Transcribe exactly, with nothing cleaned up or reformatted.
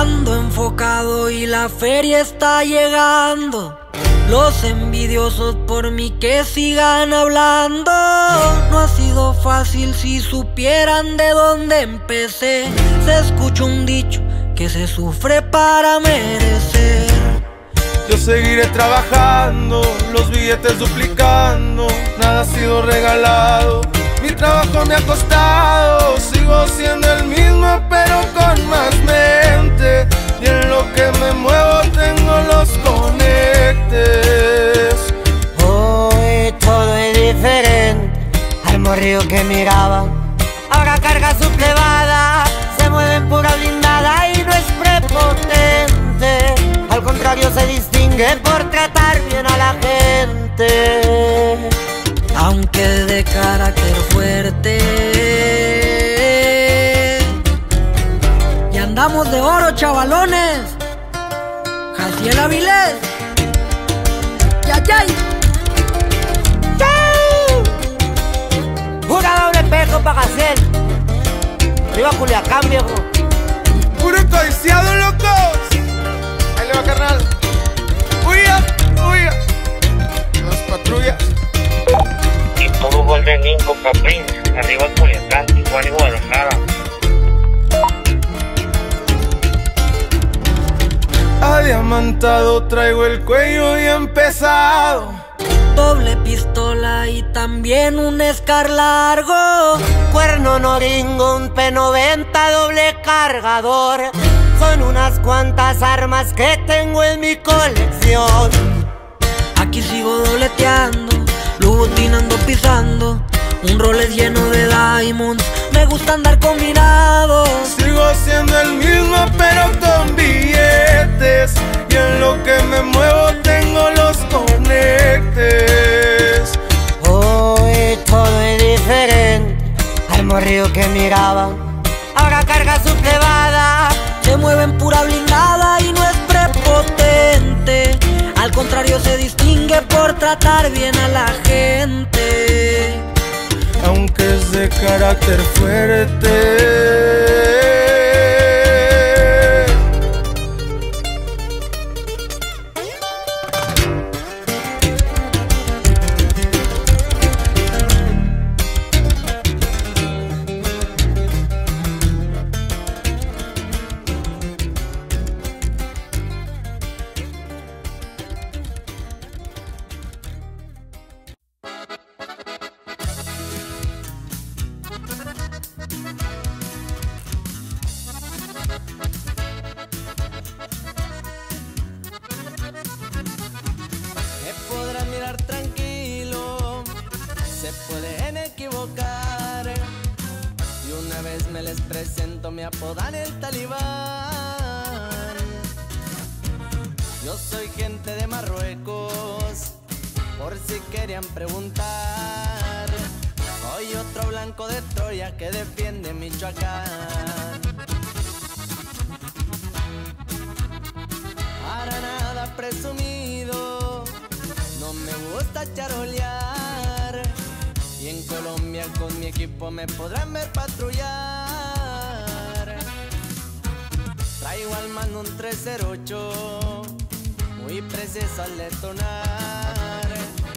Ando enfocado y la feria está llegando. Los envidiosos por mí que sigan hablando. No ha sido fácil, si supieran de dónde empecé. Se escucha un dicho que se sufre para merecer. Yo seguiré trabajando, los billetes duplicando. Nada ha sido regalado, mi trabajo me ha costado. Sigo siendo el mismo pero con más mente, y en lo que me muevo tengo los conectes. Hoy todo es diferente al morrillo que miraba. Ahora carga su plebada, se mueve en pura blindada y no es prepotente. Al contrario, se distingue por tratar bien a la gente. Aunque de carácter fuerte, y andamos de oro, chavalones. Jaciel Avilés, yayay. Pura doble espejo pa' Jaciel. Arriba Culiacán, viejo. Puro codiciado, locos. Ahí le va, carnal. Huya, huya. Las patrullas. Y todo Golden Inco, Caprín, arriba Culiacán, Tijuana y Guadalajara. Adiamantado, traigo el cuello bien pesado. Doble pistola y también un Scar largo. Cuerno noringo, un P noventa doble cargador. Son unas cuantas armas que tengo en mi colección. Aquí sigo dobleteando, lutinando, pisando. Un Rolex lleno de diamonds, me gusta andar combinado. Sigo siendo el mismo pero con billetes, y en lo que me muevo tengo los conectes. Hoy todo es diferente al morrillo que miraba. Ahora carga su plebada, se mueve en pura blindada y no es prepotente. Al contrario, se distingue por tratar bien a la gente. Aunque es de carácter fuerte. Me podrán mirar tranquilo, se pueden equivocar. Y una vez me les presento, me apodan el Talibán. Yo soy gente de Marruecos, por si querían preguntar. Soy otro blanco de Troya que defiende Michoacán. Para nada presumido, no me gusta charolear. Y en Colombia con mi equipo me podrán ver patrullar. Traigo al mando un tres cero ocho, muy preciso al detonar.